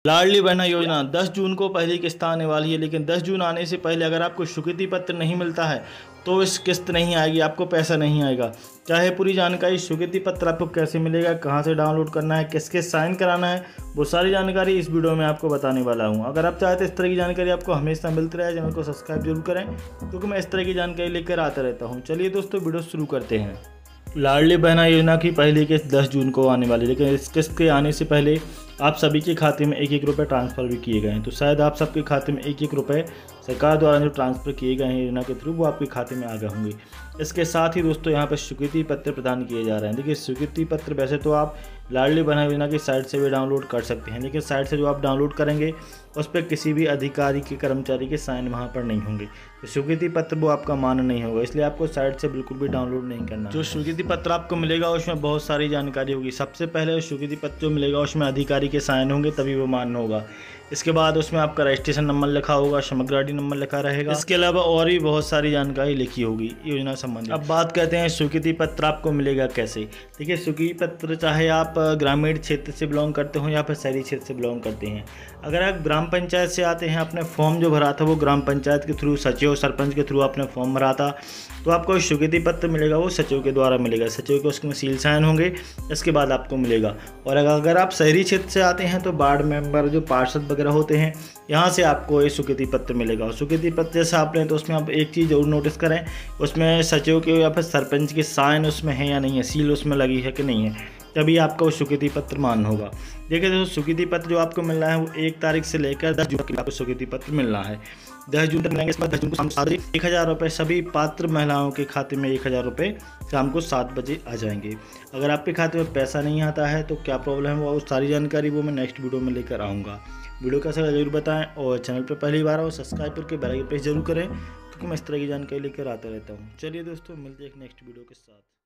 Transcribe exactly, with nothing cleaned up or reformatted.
लाडली बहना योजना दस जून को पहली किस्त आने वाली है, लेकिन दस जून आने से पहले अगर आपको स्वीकृति पत्र नहीं मिलता है तो इस किस्त नहीं आएगी, आपको पैसा नहीं आएगा। चाहे पूरी जानकारी स्वीकृति पत्र आपको कैसे मिलेगा, कहां से डाउनलोड करना है, किसके साइन कराना है, वो सारी जानकारी इस वीडियो में आपको बताने वाला हूं। अगर आप चाहते हैं इस तरह की जानकारी आपको हमेशा मिलती रहे, चैनल को सब्सक्राइब जरूर करें क्योंकि मैं इस तरह की जानकारी लेकर आता रहता हूँ। चलिए दोस्तों वीडियो शुरू करते हैं। लाडली बहना योजना की पहली किस्त दस जून को आने वाली है, लेकिन इस किस्त के आने से पहले आप सभी के खाते में एक एक रुपये ट्रांसफ़र भी किए गए हैं। तो शायद आप सबके खाते में एक एक रुपये सरकार द्वारा जो ट्रांसफ़र किए गए हैं योजना के थ्रू वो आपके खाते में आ गए होंगे। इसके साथ ही दोस्तों यहाँ पर स्वीकृति पत्र प्रदान किए जा रहे हैं। देखिए स्वीकृति पत्र वैसे तो आप लाडली बहना योजना की साइट से भी डाउनलोड कर सकते हैं, लेकिन साइट से जो आप डाउनलोड करेंगे उस पर किसी भी अधिकारी के कर्मचारी के साइन वहाँ पर नहीं होंगे। तो स्वीकृति पत्र वो आपका मान्य नहीं होगा, इसलिए आपको साइट से बिल्कुल भी डाउनलोड नहीं करना। जो स्वीकृति पत्र आपको मिलेगा उसमें बहुत सारी जानकारी होगी। सबसे पहले स्वीकृति पत्र जो मिलेगा उसमें अधिकारी के साइन होंगे तभी वो मान्य होगा। इसके बाद उसमें आपका रजिस्ट्रेशन नंबर लिखा होगा, समग्र आई डी नंबर लिखा रहेगा। इसके अलावा और भी बहुत सारी जानकारी लिखी होगी योजना संबंधी। अब बात करते हैं स्वीकृति पत्र आपको मिलेगा कैसे। देखिए स्वीकृति पत्र चाहे आप ग्रामीण क्षेत्र से बिलोंग करते हो या फिर शहरी क्षेत्र से बिलोंग करते हैं, अगर आप ग्राम पंचायत से आते हैं, आपने फॉर्म जो भरा था वो ग्राम पंचायत के थ्रू सचिव सरपंच के थ्रू आपने फॉर्म भरा था, तो आपको स्वीकृति पत्र मिलेगा वो सचिव के द्वारा मिलेगा। सचिव के उसमें सील साइन होंगे, इसके बाद आपको मिलेगा। और अगर आप शहरी क्षेत्र से आते हैं तो वार्ड मेंबर जो पार्षद वगैरह होते हैं यहाँ से आपको ये स्वीकृति पत्र मिलेगा। और स्वीकृति पत्र जैसे आप लें तो उसमें आप एक चीज़ जरूर नोटिस करें, उसमें सचिव के या फिर सरपंच के साइन उसमें है या नहीं है, सील उसमें लगी है कि नहीं है, तभी आपका वो स्वीकृति पत्र मान्य होगा। देखिए दोस्तों स्वीकृति पत्र जो आपको मिल रहा है वो एक तारीख से लेकर दस जून तक आपको स्वीकृति पत्र मिल रहा है। दस जून तक मिलेंगे। इसके बाद दस जून को शाम सात बजे एक हज़ार रुपये सभी पात्र महिलाओं के खाते में एक हज़ार रुपये शाम को सात बजे आ जाएंगे। अगर आपके खाते में पैसा नहीं आता है तो क्या प्रॉब्लम है वो सारी जानकारी वो मैं नेक्स्ट वीडियो में लेकर आऊँगा। वीडियो कैसा लगा जरूर बताएं और चैनल पर पहली बार हो सब्सक्राइब करके बेल आइकन प्रेस जरूर करें क्योंकि मैं इस तरह की जानकारी लेकर आता रहता हूँ। चलिए दोस्तों मिलते हैं एक नेक्स्ट वीडियो के साथ।